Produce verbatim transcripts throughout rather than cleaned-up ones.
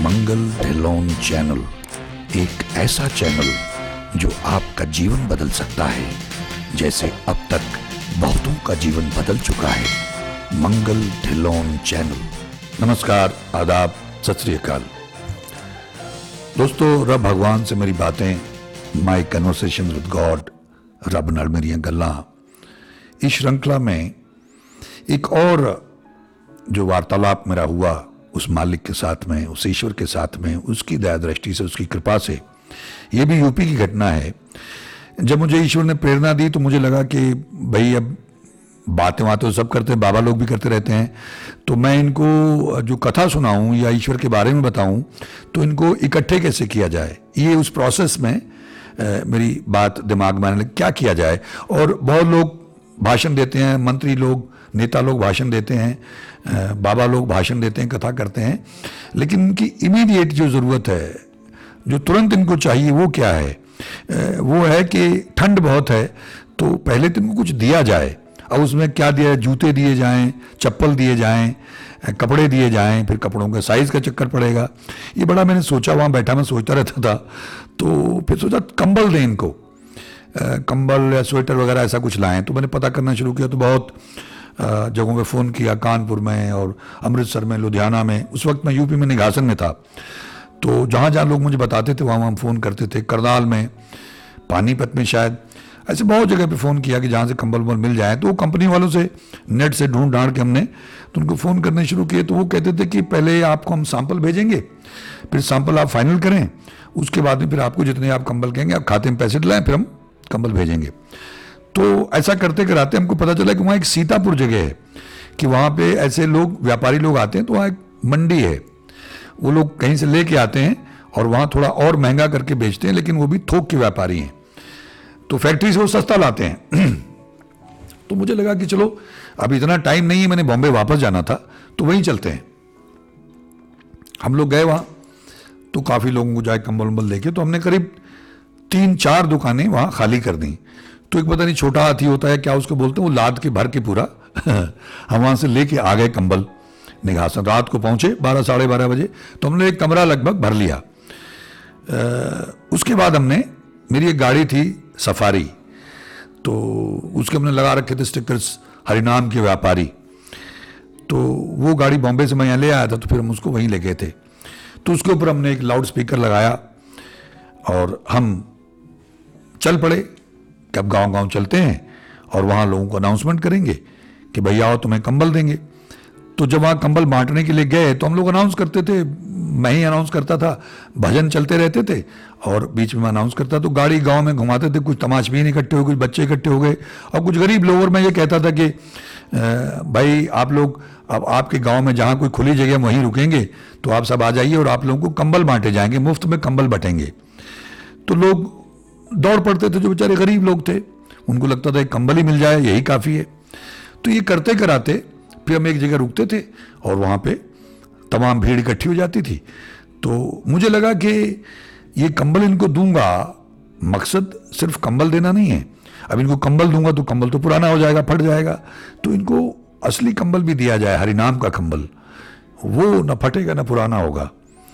मंगल Dhillon channel एक ऐसा channel जो आपका जीवन बदल सकता है, जैसे अब तक बहुतों का जीवन बदल चुका है। मंगल ढिल्लोन चैनल। नमस्कार, आदाब, सत श्री अकाल। दोस्तों, रब भगवान से मेरी बातें, माई कन्वर्सेशन विद गॉड, रब नाल मेरियां गल्लां, इस श्रृंखला में एक और जो वार्तालाप मेरा हुआ उस मालिक के साथ में, उस ईश्वर के साथ में, उसकी दया दृष्टि से, उसकी कृपा से। ये भी यूपी की घटना है। जब मुझे ईश्वर ने प्रेरणा दी तो मुझे लगा कि भाई अब बातें बातें तो सब करते हैं, बाबा लोग भी करते रहते हैं, तो मैं इनको जो कथा सुनाऊं या ईश्वर के बारे में बताऊं तो इनको इकट्ठे कैसे किया जाए। ये उस प्रोसेस में आ, मेरी बात दिमाग में आने लगी, क्या किया जाए। और बहुत लोग भाषण देते हैं, मंत्री लोग, नेता लोग भाषण देते हैं, बाबा लोग भाषण देते हैं, कथा करते हैं, लेकिन इनकी इमीडिएट जो ज़रूरत है, जो तुरंत इनको चाहिए, वो क्या है? वो है कि ठंड बहुत है तो पहले तो इनको कुछ दिया जाए। अब उसमें क्या दिया? जूते दिए जाएं, चप्पल दिए जाएं, कपड़े दिए जाएं, फिर कपड़ों का साइज़ का चक्कर पड़ेगा। ये बड़ा मैंने सोचा, वहाँ बैठा मैं सोचता रहता था, तो फिर सोचा कंबल दें इनको, कंबल या स्वेटर वगैरह ऐसा कुछ लाएं। तो मैंने पता करना शुरू किया, तो बहुत जगहों पे फ़ोन किया, कानपुर में और अमृतसर में, लुधियाना में। उस वक्त मैं यूपी में निघासन में था, तो जहाँ जहाँ लोग मुझे बताते थे वहाँ हम फ़ोन करते थे। करनाल में, पानीपत में, शायद ऐसे बहुत जगह पे फ़ोन किया कि जहाँ से कंबल वंबल मिल जाए। तो वो कंपनी वालों से नेट से ढूंढ ढांड के हमने तो उनको फ़ोन करने शुरू किए। तो वो कहते थे कि पहले आपको हम सैंपल भेजेंगे, फिर सैंपल आप फाइनल करें, उसके बाद में फिर आपको जितने आप कंबल कहेंगे आप खाते में पैसे डलाएं, फिर हम कंबल भेजेंगे। तो ऐसा करते कराते हमको पता चला कि वहाँ एक सीतापुर जगह है कि वहाँ पे ऐसे लोग, व्यापारी लोग आते हैं, तो वहाँ एक मंडी है, वो लोग कहीं से लेके आते हैं और वहाँ थोड़ा और महंगा करके बेचते हैं, लेकिन वो भी थोक के व्यापारी हैं, तो फैक्ट्री से वो सस्ता लाते हैं। तो मुझे लगा कि चलो अब इतना टाइम नहीं है, मैंने बॉम्बे वापस जाना था, तो वहीं चलते हैं। हम लोग गए वहाँ, तो काफ़ी लोगों को जाए कंबल वंबल लेके, तो हमने करीब तीन चार दुकानें वहाँ खाली कर दी। तो एक पता नहीं छोटा हाथी होता है क्या उसको बोलते हैं, वो लाद के भर के पूरा हम वहाँ से लेके आ गए कंबल निघासन। रात को पहुँचे बारह साढ़े बारह बजे, तो हमने एक कमरा लगभग भर लिया। आ, उसके बाद हमने, मेरी एक गाड़ी थी सफारी, तो उसके हमने लगा रखे थे स्टिकर्स, हरिनाम के व्यापारी। तो वो गाड़ी बॉम्बे से मैं यहाँ ले आया था, तो फिर हम उसको वहीं ले गए थे। तो उसके ऊपर हमने एक लाउड स्पीकर लगाया और हम चल पड़े कि अब गाँव गाँव चलते हैं और वहाँ लोगों को अनाउंसमेंट करेंगे कि भैया आओ तुम्हें कंबल देंगे। तो जब वहाँ कंबल बांटने के लिए गए तो हम लोग अनाउंस करते थे, मैं ही अनाउंस करता था, भजन चलते रहते थे और बीच में मैं अनाउंस करता। तो गाड़ी गांव में घुमाते थे, कुछ तमाशबीन इकट्ठे हो गए, कुछ बच्चे इकट्ठे हो गए और कुछ गरीब लोग। और मैं ये कहता था कि भाई आप लोग, अब आपके गांव में जहाँ कोई खुली जगह वहीं रुकेंगे, तो आप सब आ जाइए और आप लोगों को कंबल बांटे जाएंगे, मुफ्त में कंबल बटेंगे। तो लोग दौड़ पड़ते थे, जो बेचारे गरीब लोग थे, उनको लगता था एक कंबल ही मिल जाए, यही काफ़ी है। तो ये करते कराते फिर हम एक जगह रुकते थे और वहाँ पे तमाम भीड़ इकट्ठी हो जाती थी। तो मुझे लगा कि ये कंबल इनको दूंगा, मकसद सिर्फ कंबल देना नहीं है। अब इनको कंबल दूंगा तो कंबल तो पुराना हो जाएगा, फट जाएगा, तो इनको असली कंबल भी दिया जाए, हरिनाम का कंबल, वो न फटेगा न पुराना होगा।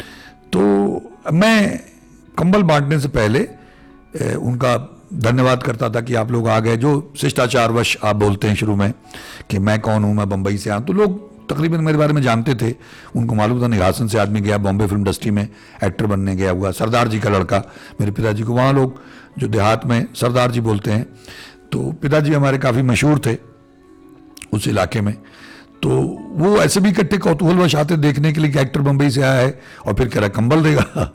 तो मैं कंबल बांटने से पहले उनका धन्यवाद करता था कि आप लोग आ गए, जो शिष्टाचारवश आप बोलते हैं शुरू में कि मैं कौन हूँ, मैं बम्बई से आया। तो लोग तकरीबन मेरे बारे में जानते थे, उनको मालूम था निघासन से आदमी गया, बॉम्बे फिल्म इंडस्ट्री में एक्टर बनने गया हुआ, सरदार जी का लड़का, मेरे पिताजी को वहाँ लोग जो देहात में सरदार जी बोलते हैं। तो पिताजी हमारे काफ़ी मशहूर थे उस इलाके में। तो वो ऐसे भी इकट्ठे कौतूहलवश आते देखने के लिए कि एक्टर बम्बई से आया है और फिर कह रहा कंबल देगा।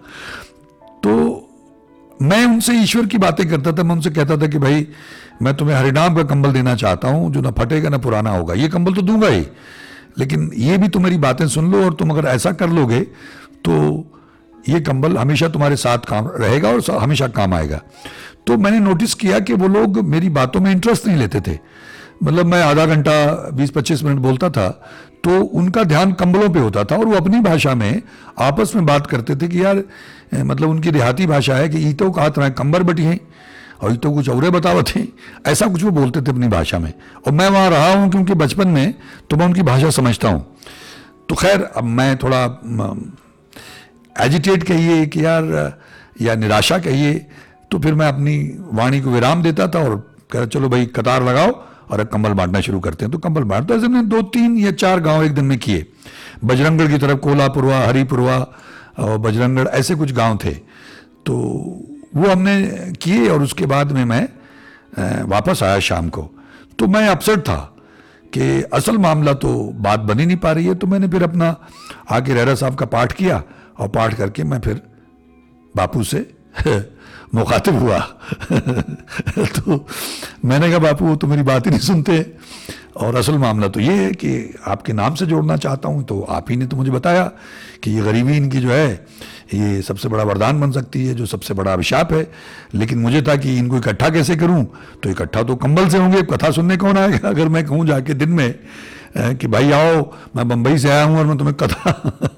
तो मैं उनसे ईश्वर की बातें करता था, मैं उनसे कहता था कि भाई मैं तुम्हें हरिनाम का कंबल देना चाहता हूँ, जो ना फटेगा ना पुराना होगा। ये कंबल तो दूंगा ही, लेकिन ये भी तुम मेरी बातें सुन लो, और तुम अगर ऐसा कर लोगे तो ये कंबल हमेशा तुम्हारे साथ काम रहेगा और हमेशा काम आएगा। तो मैंने नोटिस किया कि वो लोग मेरी बातों में इंटरेस्ट नहीं लेते थे। मतलब मैं आधा घंटा बीस पच्चीस मिनट बोलता था तो उनका ध्यान कंबलों पे होता था, और वो अपनी भाषा में आपस में बात करते थे कि यार, मतलब उनकी देहाती भाषा है कि ईटों का हाथ रहा कंबर बटी हैं और ईटों कुछ और बतावत हैं, ऐसा कुछ वो बोलते थे अपनी भाषा में। और मैं वहाँ रहा हूँ क्योंकि बचपन में, तो मैं उनकी भाषा समझता हूँ। तो खैर अब मैं थोड़ा एजिटेट कहिए कि यार, या निराशा कहिए, तो फिर मैं अपनी वाणी को विराम देता था और कह चलो भाई कतार लगाओ और कंबल बांटना शुरू करते हैं। तो कंबल बांट, तो ऐसे मैंने दो तीन या चार गांव एक दिन में किए। बजरंगगढ़ की तरफ कोलापुरवा, हरिपुरवा और बजरंगगढ़, ऐसे कुछ गांव थे, तो वो हमने किए। और उसके बाद में मैं वापस आया शाम को, तो मैं अपसेट था कि असल मामला तो बात बनी नहीं पा रही है। तो मैंने फिर अपना आके रहरा साहब का पाठ किया और पाठ करके मैं फिर बापू से मुखातिब हुआ। तो मैंने कहा बापू वो तो मेरी बात ही नहीं सुनते, और असल मामला तो ये है कि आपके नाम से जोड़ना चाहता हूँ। तो आप ही ने तो मुझे बताया कि ये गरीबी इनकी जो है ये सबसे बड़ा वरदान बन सकती है, जो सबसे बड़ा अभिशाप है। लेकिन मुझे था कि इनको इकट्ठा कैसे करूं, तो इकट्ठा तो कंबल से होंगे, कथा सुनने कौन आएगा। अगर मैं कहूं जाके दिन में कि भाई आओ मैं बंबई से आया हूं और मैं तुम्हें कथा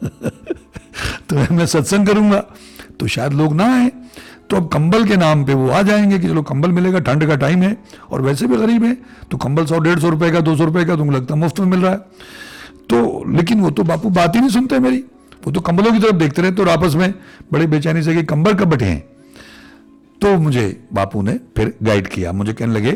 तो मैं सत्संग करूंगा, तो शायद लोग ना आए। तो अब कंबल के नाम पे वो आ जाएंगे कि चलो कंबल मिलेगा, ठंड का टाइम है और वैसे भी गरीब है, तो कंबल सौ डेढ़ सौ रुपए का, दो सौ रुपए का तुमको लगता है मुफ्त में मिल रहा है। तो लेकिन वो तो बापू बात ही नहीं सुनते मेरी, वो तो कंबलों की तरफ देखते रहते और आपस में बड़े बेचैनी से कि कंबल कब बटे हैं। तो मुझे बापू ने फिर गाइड किया, मुझे कहने लगे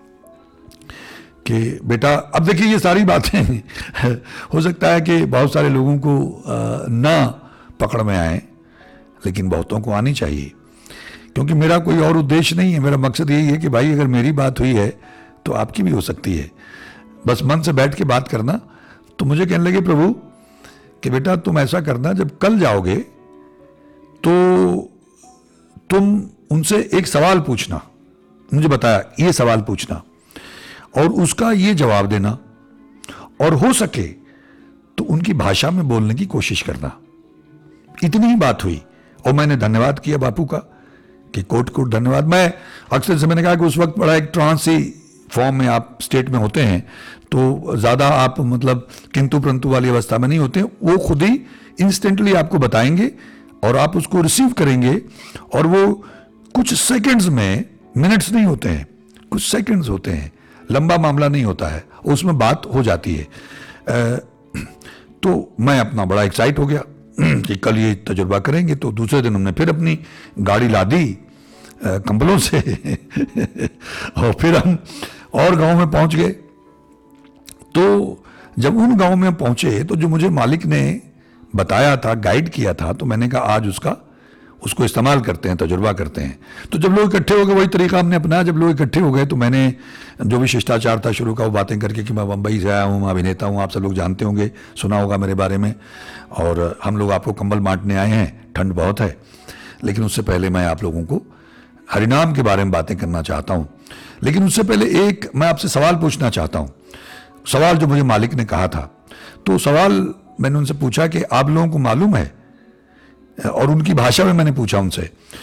कि बेटा अब देखिए ये सारी बातें हो सकता है कि बहुत सारे लोगों को ना पकड़ में आए, लेकिन बहुतों को आनी चाहिए, क्योंकि मेरा कोई और उद्देश्य नहीं है। मेरा मकसद यही है कि भाई अगर मेरी बात हुई है तो आपकी भी हो सकती है, बस मन से बैठ के बात करना। तो मुझे कहने लगे प्रभु कि बेटा तुम ऐसा करना, जब कल जाओगे तो तुम उनसे एक सवाल पूछना, मुझे बताया ये सवाल पूछना और उसका ये जवाब देना, और हो सके तो उनकी भाषा में बोलने की कोशिश करना। इतनी ही बात हुई और मैंने धन्यवाद किया बापू का कि कोट कोट धन्यवाद। मैं अक्सर से मैंने कहा कि उस वक्त बड़ा एक ट्रांसी फॉर्म में आप स्टेट में होते हैं, तो ज़्यादा आप मतलब किंतु परंतु वाली अवस्था में नहीं होते, वो खुद ही इंस्टेंटली आपको बताएंगे और आप उसको रिसीव करेंगे, और वो कुछ सेकंड्स में, मिनट्स नहीं होते हैं, कुछ सेकंड्स होते हैं, लंबा मामला नहीं होता है, उसमें बात हो जाती है। तो मैं अपना बड़ा एक्साइट हो गया कि कल ये तजुर्बा करेंगे। तो दूसरे दिन हमने फिर अपनी गाड़ी ला दी कंबलों से और फिर हम और गांव में पहुंच गए। तो जब उन गांव में पहुंचे तो जो मुझे मालिक ने बताया था, गाइड किया था, तो मैंने कहा आज उसका उसको इस्तेमाल करते हैं, तजुर्बा करते हैं। तो जब लोग इकट्ठे हो गए वही तरीका हमने अपनाया। जब लोग इकट्ठे हो गए तो मैंने जो भी शिष्टाचार था शुरू का वो बातें करके कि मैं बम्बई से आया हूँ, मैं अभिनेता हूँ, आप सब लोग जानते होंगे, सुना होगा मेरे बारे में, और हम लोग आपको कंबल बांटने आए हैं, ठंड बहुत है। लेकिन उससे पहले मैं आप लोगों को हरिनाम के बारे में बातें करना चाहता हूँ। लेकिन उससे पहले एक मैं आपसे सवाल पूछना चाहता हूँ, सवाल जो मुझे मालिक ने कहा था। तो सवाल मैंने उनसे पूछा कि आप लोगों को मालूम है, और उनकी भाषा में मैंने पूछा उनसे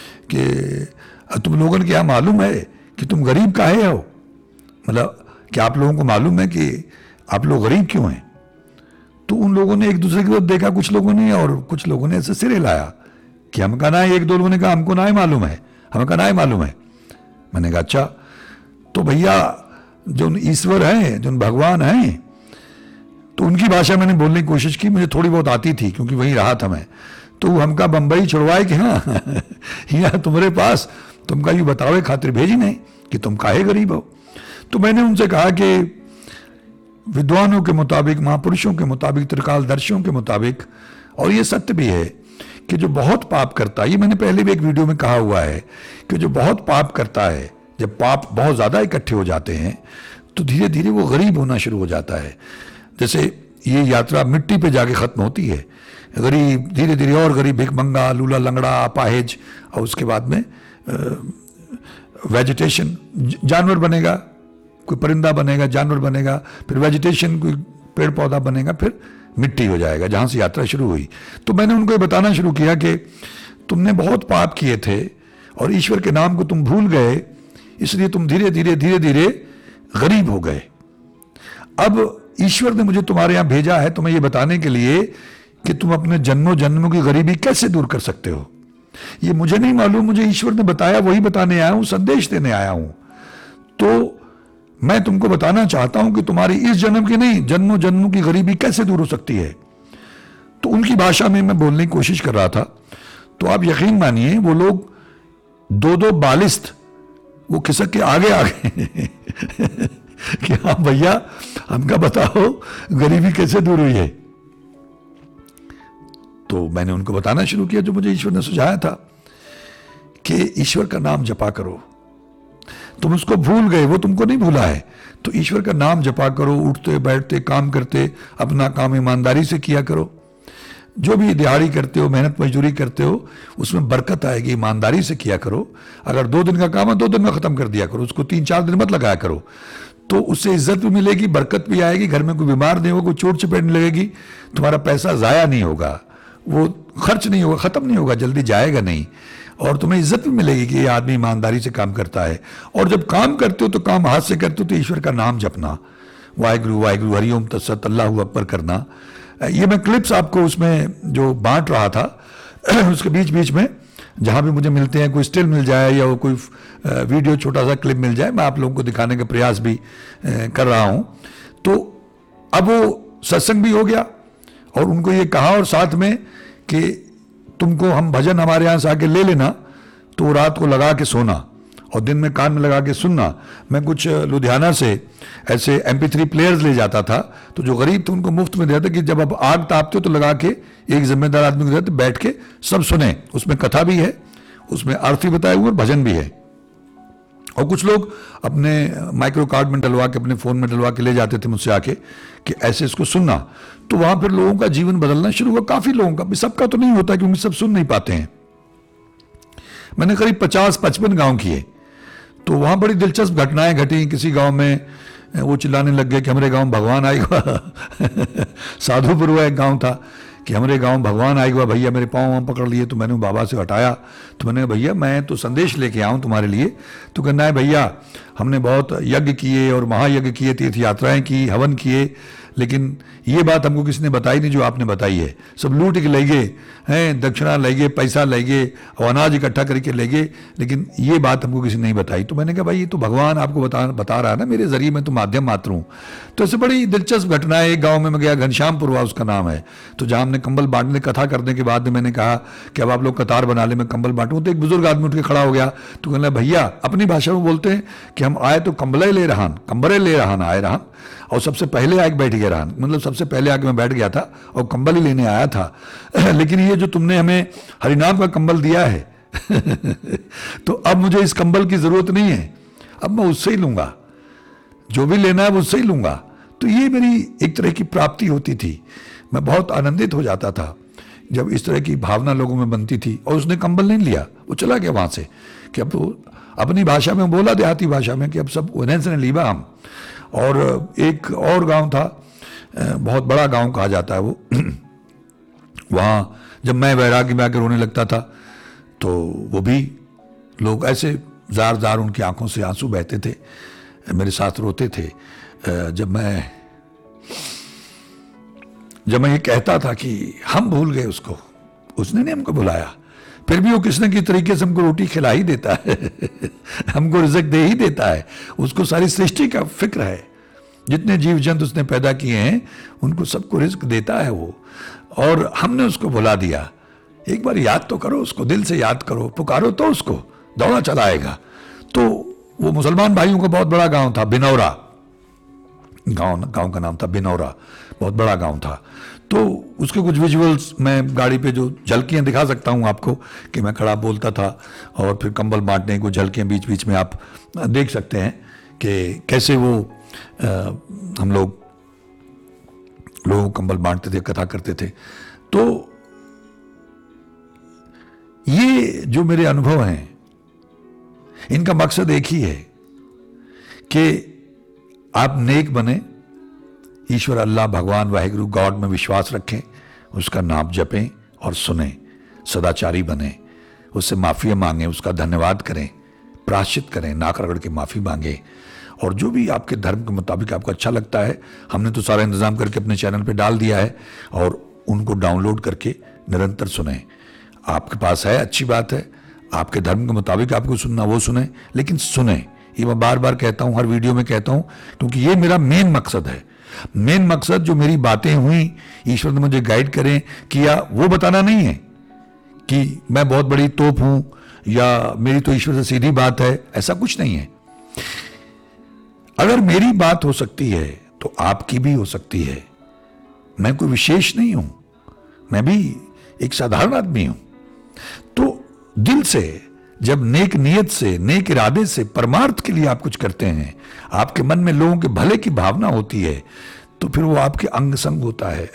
कि तुम लोगों को क्या मालूम है कि तुम गरीब काहे हो, मतलब कि आप लोगों को मालूम है कि आप लोग गरीब क्यों हैं। तो उन लोगों ने एक दूसरे की तरफ देखा, कुछ लोगों ने, और कुछ लोगों ने ऐसे सिर हिलाया कि हम कहा ना है। एक दो लोगों ने कहा हमको ना ही मालूम है, हमें कहा ना ही मालूम है। मैंने कहा अच्छा, तो भैया जो ईश्वर हैं, जो भगवान हैं, तो उनकी भाषा मैंने बोलने की कोशिश की, मुझे थोड़ी बहुत आती थी क्योंकि वहीं रहा था मैं। तो हमका बंबई छुड़वाए कि हाँ यहाँ तुम्हारे पास, तुमका ये बतावे खातिर भेजी नहीं कि तुम काहे गरीब हो। तो मैंने उनसे कहा कि विद्वानों के मुताबिक, महापुरुषों के मुताबिक, त्रिकालदर्शियों के मुताबिक, और ये सत्य भी है कि जो बहुत पाप करता है, ये मैंने पहले भी एक वीडियो में कहा हुआ है कि जो बहुत पाप करता है, जब पाप बहुत ज़्यादा इकट्ठे हो जाते हैं तो धीरे धीरे वो गरीब होना शुरू हो जाता है। जैसे ये यात्रा मिट्टी पे जाके ख़त्म होती है, गरीब धीरे धीरे और गरीब, भिखमंगा, लूला लंगड़ा, अपाहिज, और उसके बाद में वेजिटेशन, जानवर बनेगा, कोई परिंदा बनेगा, जानवर बनेगा, फिर वेजिटेशन, कोई पेड़ पौधा बनेगा, फिर मिट्टी हो जाएगा, जहाँ से यात्रा शुरू हुई। तो मैंने उनको ये बताना शुरू किया कि तुमने बहुत पाप किए थे और ईश्वर के नाम को तुम भूल गए, इसलिए तुम धीरे धीरे धीरे धीरे गरीब हो गए। अब ईश्वर ने मुझे तुम्हारे यहाँ भेजा है तुम्हें ये बताने के लिए कि तुम अपने जन्मों जन्मों की गरीबी कैसे दूर कर सकते हो। ये मुझे नहीं मालूम, मुझे ईश्वर ने बताया, वही बताने आया हूं, संदेश देने आया हूं। तो मैं तुमको बताना चाहता हूं कि तुम्हारी इस जन्म की नहीं, जन्मों जन्मों की गरीबी कैसे दूर हो सकती है। तो उनकी भाषा में मैं बोलने की कोशिश कर रहा था, तो आप यकीन मानिए वो लोग दो दो बालिस्त वो खिसक के आगे आ गए कि हाँ भैया हमका बताओ गरीबी कैसे दूर हुई है। तो मैंने उनको बताना शुरू किया जो मुझे ईश्वर ने सुझाया था कि ईश्वर का नाम जपा करो। तुम उसको भूल गए, वो तुमको नहीं भूला है, तो ईश्वर का नाम जपा करो, उठते बैठते काम करते अपना काम ईमानदारी से किया करो। जो भी दिहाड़ी करते हो, मेहनत मजदूरी करते हो, उसमें बरकत आएगी, ईमानदारी से किया करो। अगर दो दिन का काम है दो दिन में खत्म कर दिया करो, उसको तीन चार दिन मत लगाया करो, तो उससे इज्जत भी मिलेगी, बरकत भी आएगी, घर में कोई बीमार नहीं होगा, कोई चोट चपेट नहीं लगेगी, तुम्हारा पैसा जाया नहीं होगा, वो खर्च नहीं होगा, खत्म नहीं होगा, जल्दी जाएगा नहीं, और तुम्हें इज्जत भी मिलेगी कि ये आदमी ईमानदारी से काम करता है। और जब काम करते हो तो काम हाथ से करते हो तो ईश्वर का नाम जपना, वाहिगुरु वाहिगुरु हरिओम तत्सत अल्लाहु अकबर करना। ये मैं क्लिप्स आपको उसमें जो बांट रहा था उसके बीच बीच में जहाँ भी मुझे मिलते हैं, कोई स्टिल मिल जाए या वो कोई वीडियो छोटा सा क्लिप मिल जाए, मैं आप लोगों को दिखाने का प्रयास भी कर रहा हूँ। तो अब वो सत्संग भी हो गया और उनको ये कहा, और साथ में कि तुमको हम भजन हमारे यहाँ से आके ले लेना, तो रात को लगा के सोना और दिन में कान में लगा के सुनना। मैं कुछ लुधियाना से ऐसे एम पी थ्री प्लेयर्स ले जाता था, तो जो गरीब थे उनको मुफ्त में देता कि जब आप आग तापते हो तो लगा के एक जिम्मेदार आदमी को देते, बैठ के सब सुने। उसमें कथा भी है, उसमें आरती बताए हुए और भजन भी है। और कुछ लोग अपने माइक्रो कार्ड में डलवा के, अपने फ़ोन में डलवा के ले जाते थे मुझसे आके कि ऐसे इसको सुनना। तो वहाँ फिर लोगों का जीवन बदलना शुरू हुआ, काफ़ी लोगों का, सबका तो नहीं होता क्योंकि सब सुन नहीं पाते हैं। मैंने करीब पचास पचपन गांव किए, तो वहाँ बड़ी दिलचस्प घटनाएं घटी। किसी गांव में वो चिल्लाने लग गए कि हमारे गांव भगवान आएगा साधुपुर हुआ एक गांव था कि हमारे गांव भगवान आएगा। भैया मेरे पाँव वाँव पकड़ लिए, तो मैंने बाबा से हटाया, तो मैंने भैया मैं तो संदेश लेके आऊँ तुम्हारे लिए। तो कहना है भैया हमने बहुत यज्ञ किए और महायज्ञ किए, तीर्थ यात्राएं की, हवन किए, लेकिन ये बात हमको किसी ने बताई नहीं जो आपने बताई है। सब लूट के ले गए हैं, दक्षिणा ले गए, पैसा ले गए और अनाज इकट्ठा करके ले गए, लेकिन ये बात हमको किसी ने नहीं बताई। तो मैंने कहा भाई ये तो भगवान आपको बता बता रहा है ना, मेरे जरिए मैं तो माध्यम मात्र हूँ। तो ऐसे बड़ी दिलचस्प घटना है। एक गाँव में मैं गया, घनश्यामपुर हुआ उसका नाम है, तो जहाँ हमने कंबल बांटने कथा करने के बाद में मैंने कहा कि अब आप लोग कतार बना ले, मैं कंबल बांटूँ। तो एक बुजुर्ग आदमी उठ के खड़ा हो गया, तो कहना भैया अपनी भाषा में बोलते हैं कि हम आए तो कंबले ले रहा कंबरे ले रहा आए रहा और सबसे पहले आके बैठ गया रहा, मतलब सबसे पहले आके मैं बैठ गया था और कंबल ही लेने आया था लेकिन ये जो तुमने हमें हरिनाम का कंबल दिया है तो अब मुझे इस कंबल की जरूरत नहीं है, अब मैं उससे ही लूंगा, जो भी लेना है वो उससे ही लूंगा। तो ये मेरी एक तरह की प्राप्ति होती थी, मैं बहुत आनंदित हो जाता था जब इस तरह की भावना लोगों में बनती थी। और उसने कंबल नहीं लिया, वो चला गया वहां से कि अब तो अपनी भाषा में बोला, देहाती भाषा में, कि अब सब उन्हें से लीबा हम। और एक और गांव था, बहुत बड़ा गांव कहा जाता है वो वहाँ जब मैं वैराग्य में आकर रोने लगता था तो वो भी लोग ऐसे जार जार उनकी आंखों से आंसू बहते थे, मेरे साथ रोते थे। जब मैं जब मैं ये कहता था कि हम भूल गए उसको, उसने नहीं हमको बुलाया, फिर भी वो किसी न किसी तरीके से हमको रोटी खिला ही देता है हमको रिज़्क दे ही देता है। उसको सारी सृष्टि का फिक्र है, जितने जीव जंतु उसने पैदा किए हैं उनको सबको रिज़्क देता है वो, और हमने उसको बुला दिया। एक बार याद तो करो उसको, दिल से याद करो, पुकारो तो उसको, दौड़ा चला आएगा। तो वो मुसलमान भाइयों का बहुत बड़ा गांव था, बिनौरा गांव गांव का नाम था बिनौरा, बहुत बड़ा गांव था। तो उसके कुछ विजुअल्स मैं गाड़ी पे जो झलकियाँ दिखा सकता हूँ आपको कि मैं खड़ा बोलता था और फिर कंबल बांटने को झलकियाँ बीच बीच में आप देख सकते हैं कि कैसे वो आ, हम लोग लोगों को कंबल बांटते थे, कथा करते थे। तो ये जो मेरे अनुभव हैं इनका मकसद एक ही है कि आप नेक बने, ईश्वर अल्लाह भगवान वाहिगुरु गॉड में विश्वास रखें, उसका नाम जपें और सुनें, सदाचारी बने, उससे माफ़ी मांगें, उसका धन्यवाद करें, प्रायश्चित करें, नाक रगड़ के माफ़ी मांगें। और जो भी आपके धर्म के मुताबिक आपको अच्छा लगता है, हमने तो सारा इंतज़ाम करके अपने चैनल पे डाल दिया है, और उनको डाउनलोड करके निरंतर सुनें। आपके पास है, अच्छी बात है, आपके धर्म के मुताबिक आपको सुनना वो सुने, लेकिन सुने। ये मैं बार बार कहता हूँ, हर वीडियो में कहता हूँ, क्योंकि ये मेरा मेन मकसद है। मेन मकसद जो मेरी बातें हुई, ईश्वर ने मुझे गाइड करें किया, वो बताना नहीं है कि मैं बहुत बड़ी तोप हूं या मेरी तो ईश्वर से सीधी बात है, ऐसा कुछ नहीं है। अगर मेरी बात हो सकती है तो आपकी भी हो सकती है। मैं कोई विशेष नहीं हूं, मैं भी एक साधारण आदमी हूं। तो दिल से, जब नेक नियत से, नेक इरादे से, परमार्थ के लिए आप कुछ करते हैं, आपके मन में लोगों के भले की भावना होती है, तो फिर वो आपके अंग संग होता है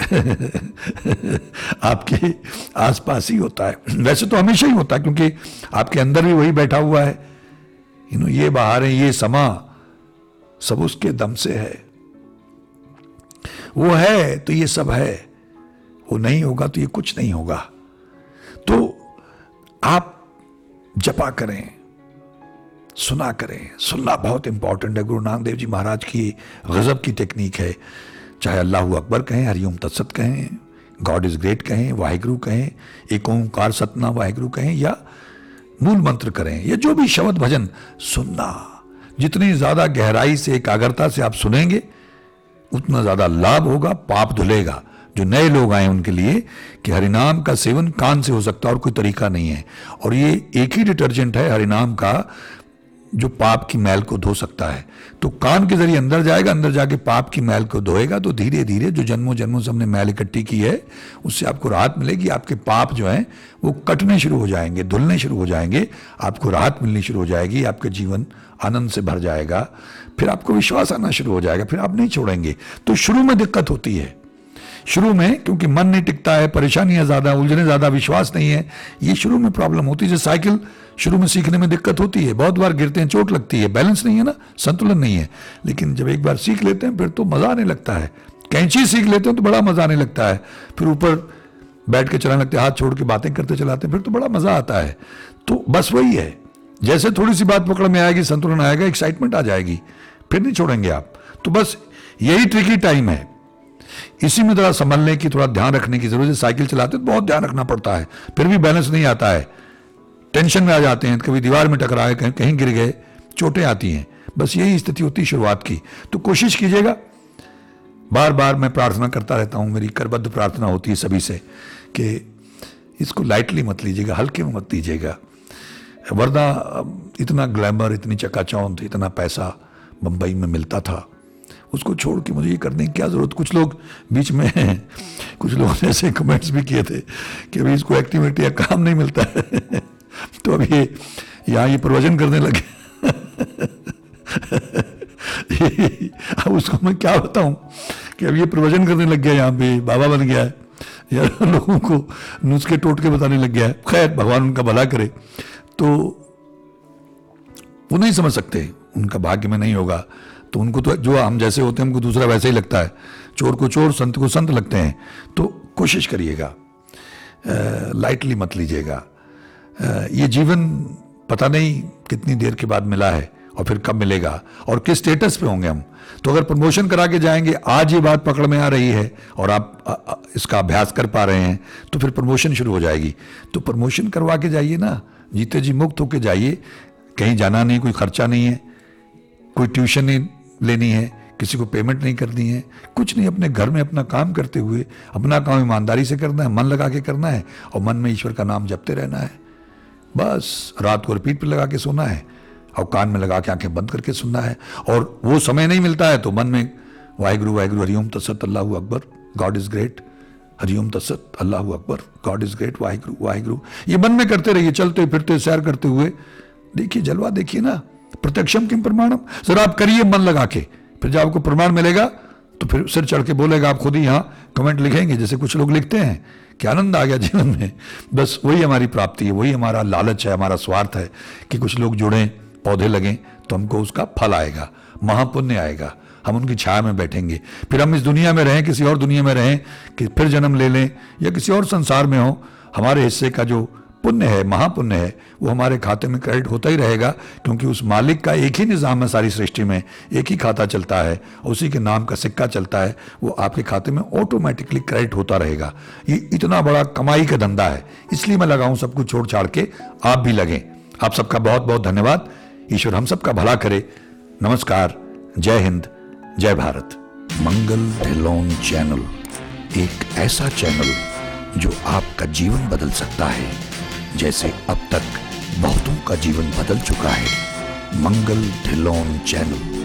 आपके आसपास ही होता है। वैसे तो हमेशा ही होता है, क्योंकि आपके अंदर भी वही बैठा हुआ है। यू नो, ये बाहर है, ये समा सब उसके दम से है। वो है तो ये सब है, वो नहीं होगा तो ये कुछ नहीं होगा। तो आप जपा करें, सुना करें। सुनना बहुत इंपॉर्टेंट है। गुरु नानक देव जी महाराज की गजब की टेक्निक है। चाहे अल्लाह अकबर कहें, हरिओम तत्सत कहें, गॉड इज ग्रेट कहें, वाहिगुरु कहें, एक ओंकार सतना वाहिगुरु कहें, या मूल मंत्र करें, या जो भी शब्द भजन, सुनना। जितनी ज्यादा गहराई से, एकाग्रता से आप सुनेंगे, उतना ज्यादा लाभ होगा, पाप धुलेगा। जो नए लोग आए उनके लिए कि हरिनाम का सेवन कान से हो सकता है और कोई तरीका नहीं है। और ये एक ही डिटर्जेंट है हरिनाम का जो पाप की मैल को धो सकता है। तो कान के जरिए अंदर जाएगा, अंदर जाके पाप की मैल को धोएगा, तो धीरे धीरे जो जन्मों जन्मों से हमने मैल इकट्ठी की है उससे आपको राहत मिलेगी। आपके पाप जो हैं वो कटने शुरू हो जाएंगे, धुलने शुरू हो जाएंगे, आपको राहत मिलनी शुरू हो जाएगी, आपके जीवन आनंद से भर जाएगा। फिर आपको विश्वास आना शुरू हो जाएगा, फिर आप नहीं छोड़ेंगे। तो शुरू में दिक्कत होती है, शुरू में, क्योंकि मन नहीं टिकता है, परेशानियां ज्यादा, उलझने ज्यादा, विश्वास नहीं है, ये शुरू में प्रॉब्लम होती है। जैसे साइकिल शुरू में सीखने में दिक्कत होती है, बहुत बार गिरते हैं, चोट लगती है, बैलेंस नहीं है ना, संतुलन नहीं है। लेकिन जब एक बार सीख लेते हैं फिर तो मजा आने लगता है। कैंची सीख लेते हैं तो बड़ा मजा आने लगता है, फिर ऊपर बैठ के चलाने लगते हैं, हाथ छोड़ के बातें करते चलाते हैं, फिर तो बड़ा मजा आता है। तो बस वही है, जैसे थोड़ी सी बात पकड़ में आएगी, संतुलन आएगा, एक्साइटमेंट आ जाएगी, फिर नहीं छोड़ेंगे आप। तो बस यही ट्रिकी टाइम है, इसी में थोड़ा संभलने की, थोड़ा ध्यान रखने की जरूरत है। साइकिल चलाते तो बहुत ध्यान रखना पड़ता है, फिर भी बैलेंस नहीं आता है, टेंशन में आ जाते हैं, कभी दीवार में टकराए, कहीं कहीं गिर गए, चोटें आती हैं। बस यही स्थिति होती है शुरुआत की। तो कोशिश कीजिएगा, बार बार मैं प्रार्थना करता रहता हूं, मेरी करबद्ध प्रार्थना होती है सभी से कि इसको लाइटली मत लीजिएगा, हल्के में मत लीजिएगा। वरना इतना ग्लैमर, इतनी चकाचौंध, इतना पैसा बंबई में मिलता था, उसको छोड़ के मुझे ये करने की क्या जरूरत। कुछ लोग बीच में कुछ लोगों ने ऐसे कमेंट्स भी किए थे कि अभी इसको एक्टिविटी या काम नहीं मिलता है तो अभी ये यहाँ ये प्रवचन करने लगे अब उसको मैं क्या बताऊं कि अब ये प्रवचन करने लग गया, यहाँ पे बाबा बन गया है, या लोगों को नुस्खे टोटके बताने लग गया है। खैर, भगवान उनका भला करे। तो वो नहीं समझ सकते, उनका भाग्य में नहीं होगा, तो उनको तो जो हम जैसे होते हैं हमको दूसरा वैसे ही लगता है। चोर को चोर, संत को संत लगते हैं। तो कोशिश करिएगा, लाइटली मत लीजिएगा। ये जीवन पता नहीं कितनी देर के बाद मिला है और फिर कब मिलेगा और किस स्टेटस पे होंगे हम। तो अगर प्रमोशन करा के जाएंगे, आज ये बात पकड़ में आ रही है और आप इसका अभ्यास कर पा रहे हैं, तो फिर प्रमोशन शुरू हो जाएगी। तो प्रमोशन करवा के जाइए ना, जीते जी मुक्त होके जाइए। कहीं जाना नहीं, कोई खर्चा नहीं है, कोई ट्यूशन नहीं लेनी है, किसी को पेमेंट नहीं करनी है, कुछ नहीं। अपने घर में अपना काम करते हुए, अपना काम ईमानदारी से करना है, मन लगा के करना है, और मन में ईश्वर का नाम जपते रहना है। बस रात को रिपीट पे लगा के सोना है और कान में लगा के आंखें बंद करके सुनना है। और वो समय नहीं मिलता है तो मन में वाहिगुरु वाहिगुरु, हरिओम तत्सत, अल्लाहू अकबर, गॉड इज ग्रेट, हरिओम तत्सत, अल्लाहू अकबर, God is great, Waheguru Waheguru, ये मन में करते रहिए। चलते फिरते सैर करते हुए देखिए, जलवा देखिए ना। प्रत्यक्षम किम प्रमाणम, जरा आप करिए मन लगा के, फिर जब आपको प्रमाण मिलेगा तो फिर सिर चढ़ के बोलेगा। आप खुद ही यहाँ कमेंट लिखेंगे, जैसे कुछ लोग लिखते हैं कि आनंद आ गया जीवन में। बस वही हमारी प्राप्ति है, वही हमारा लालच है, हमारा स्वार्थ है कि कुछ लोग जुड़ें, पौधे लगें, तो हमको उसका फल आएगा, महापुण्य आएगा, हम उनकी छाया में बैठेंगे। फिर हम इस दुनिया में रहें, किसी और दुनिया में रहें, कि फिर जन्म ले लें या किसी और संसार में हो, हमारे हिस्से का जो पुण्य है, महापुण्य है, वो हमारे खाते में क्रेडिट होता ही रहेगा। क्योंकि उस मालिक का एक ही निज़ाम है सारी सृष्टि में, एक ही खाता चलता है, उसी के नाम का सिक्का चलता है, वो आपके खाते में ऑटोमेटिकली क्रेडिट होता रहेगा। ये इतना बड़ा कमाई का धंधा है, इसलिए मैं लगा हूं सब कुछ छोड़ छाड़ के, आप भी लगें। आप सबका बहुत बहुत धन्यवाद। ईश्वर हम सबका भला करे। नमस्कार, जय हिंद, जय भारत। मंगल ढिल्लोन चैनल, एक ऐसा चैनल जो आपका जीवन बदल सकता है, जैसे अब तक बहुतों का जीवन बदल चुका है। मंगल ढिल्लोन चैनल।